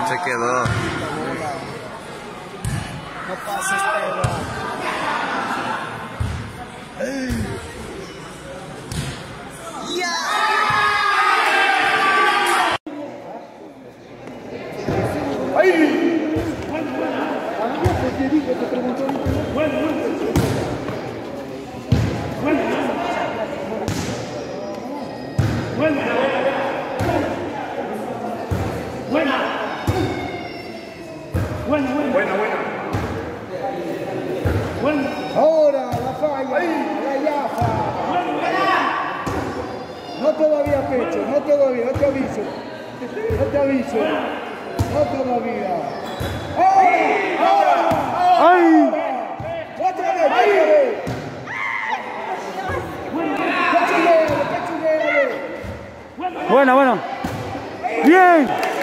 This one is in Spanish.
Se quedó. No pases, Pedro. Ahora la falla, la yafa. No todavía, Pecho, no todavía, no te aviso. No te aviso. No todavía. ¡Ahora! ¡Ay! ¡Otra vez! ¡Cachuléale! Buena. Bien.